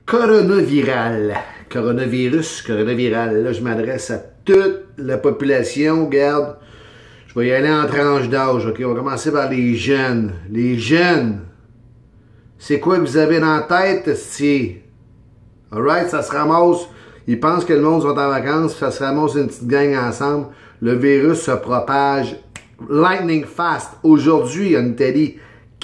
Coronaviral. Coronavirus. Là, je m'adresse à toute la population. Regarde, je vais y aller en tranche d'âge. OK? On va commencer par les jeunes. Les jeunes, c'est quoi que vous avez dans la tête, si? Alright? Ça se ramasse. Ils pensent que le monde sont en vacances. Ça se ramasse une petite gang ensemble. Le virus se propage lightning fast. Aujourd'hui, en Italie,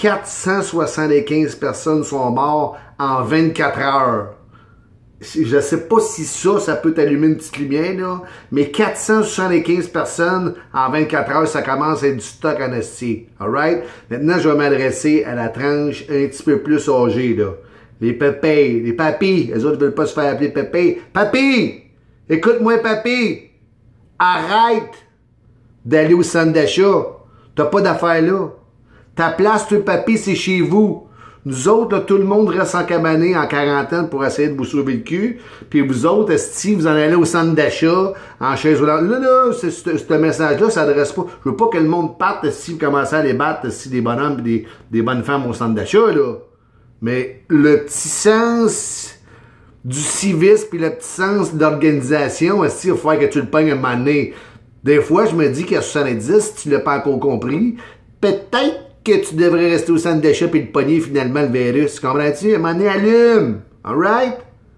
475 personnes sont mortes en 24 heures. Je ne sais pas si ça peut t'allumer une petite lumière, là, mais 475 personnes en 24 heures, ça commence à être du stock en esti. Alright? Maintenant, je vais m'adresser à la tranche un petit peu plus âgée, là. Les pépés, les papis, les autres ne veulent pas se faire appeler pépé. Papy! Écoute-moi, papy! Arrête d'aller au centre d'achat. T'as pas d'affaires là. Ta place, tout le papier, c'est chez vous. Nous autres, là, tout le monde reste en cabané, en quarantaine pour essayer de vous sauver le cul. Puis vous autres, esti, vous en allez au centre d'achat, en chaise roulante. Là, ce message-là s'adresse pas. Je veux pas que le monde parte, esti, vous commencez à les battre, esti, des bonhommes et des bonnes femmes au centre d'achat, là. Mais le petit sens du civisme puis le petit sens d'organisation, esti, il va falloir que tu le pognes un moment donné. Des fois, je me dis qu'à 70, si tu l'as pas encore compris, peut-être que tu devrais rester au centre d'achat et le pogner finalement le virus. Comprends-tu? À un moment donné, allume. Alright?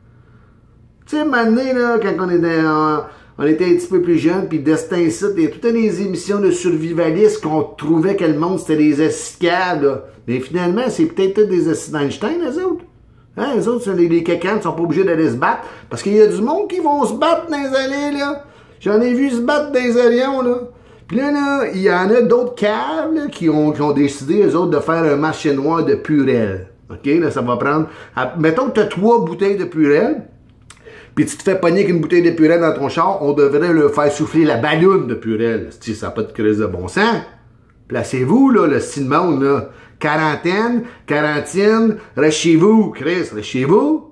Tu sais, à un moment donné, là, quand on était un petit peu plus jeune, puis Destin ici, il y a toutes les émissions de survivalistes qu'on trouvait que le monde c'était des escades, là. Mais finalement, c'est peut-être des accidents Einstein, les autres. Hein, les autres, les cacanes ne sont pas obligés d'aller se battre. Parce qu'il y a du monde qui vont se battre dans les allées, là. J'en ai vu se battre dans les avions, là. Puis là, il y en a d'autres caves là, qui ont décidé, eux autres, de faire un marché noir de Purel. OK? Là, ça va prendre... Mettons que tu as 3 bouteilles de Purel, puis tu te fais pogner avec une bouteille de Purel dans ton char, on devrait le faire souffler la balloune de Purel. Ça n'a pas de crise de bon sens. Placez-vous, là, le style monde, là. Quarantaine, reste chez vous, Chris, reste chez vous.